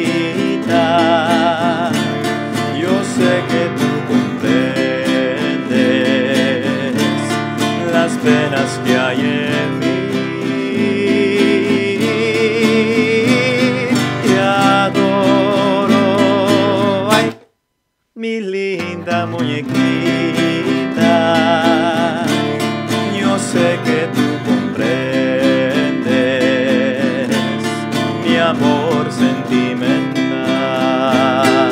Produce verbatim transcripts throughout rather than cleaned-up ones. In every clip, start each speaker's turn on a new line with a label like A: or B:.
A: yo sé que tú comprendes las penas que hay en mí. Te adoro, ay, mi linda muñequita, yo sé que tú comprendes mi amor sentimental.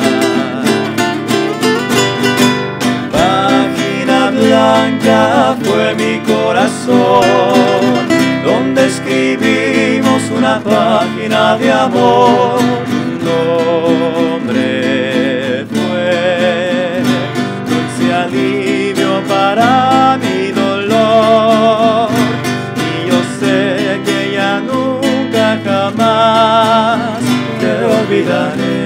A: Página blanca fue mi corazón, donde escribimos una página de amor. Tu nombre fue dulce alivio para mi dolor, y yo sé que ya nunca jamás te olvidaré.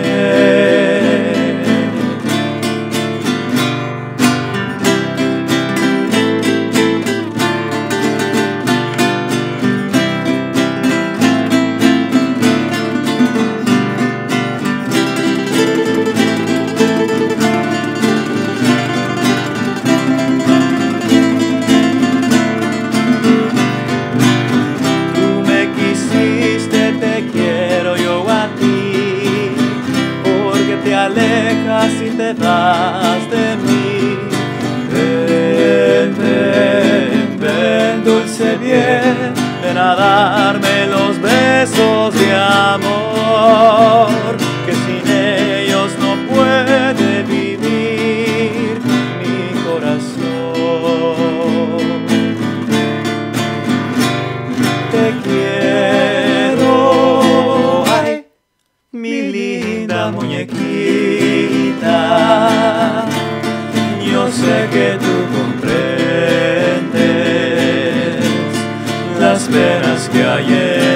A: Alejas y te vas de mí. Ven, ven, ven, dulce bien, ven a darme los besos de amor, que sin ellos no puede vivir mi corazón. Te quiero, ay, mi linda muñequita, yo sé que tú comprendes las penas que hay en